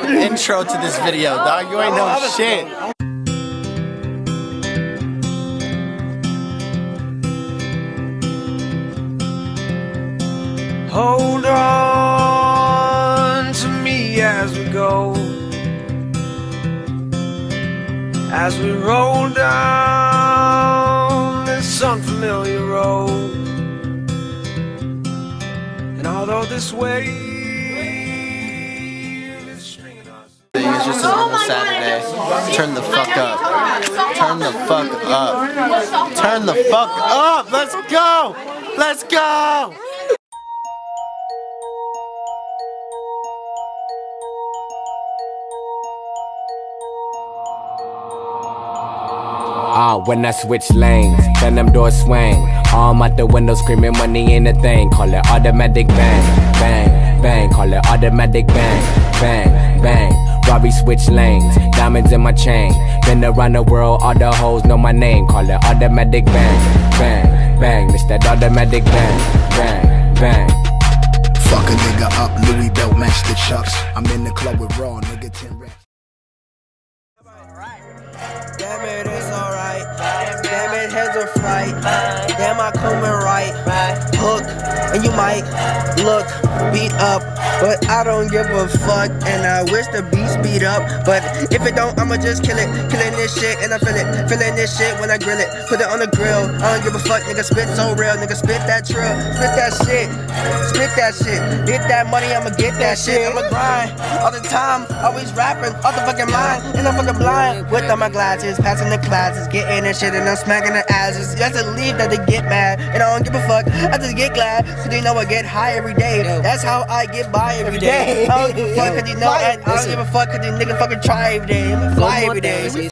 intro to this video, dog. You ain't know shit. Hold on to me as we go, as we roll down this unfamiliar road. And although this wave is stringing us, It's just another Saturday. Turn the fuck up. Turn the fuck up. Turn the fuck up. Let's go. Let's go. When I switch lanes, then them doors swing. Arm out the window screaming money ain't a thing. Call it automatic bang, bang, bang. Call it automatic bang, bang, bang. Robbie switch lanes, diamonds in my chain. Been around the world, all the hoes know my name. Call it automatic bang, bang, bang. It's that automatic bang, bang, bang. Fuck a nigga up, Louis belt match the chucks. I'm in the club with Raw, nigga 10 reps. damn it, it's alright. Damn it, heads are fright. Damn, I coming right. Hook, and you might look beat up, but I don't give a fuck. And I wish the beat speed up, but if it don't, I'ma just kill it. Killing this shit, and I feel it. Feeling this shit when I grill it. Put it on the grill. I don't give a fuck, nigga. Spit so real, nigga. Spit that trill. Spit that shit. Spit that shit. Get that money, I'ma get that shit. I'ma grind all the time. Always rapping off the fucking mind, and I'm fucking blind. With all my glasses, passing the classes, getting this shit, and I'm smacking the asses. You have to leave that they get mad, and I don't give a fuck. I just get glad, cause they know I get high every day. That's how I get by every day. I don't give a fuck, cause you know I don't give a fuck, cause these niggas fucking try every day. Fly every day.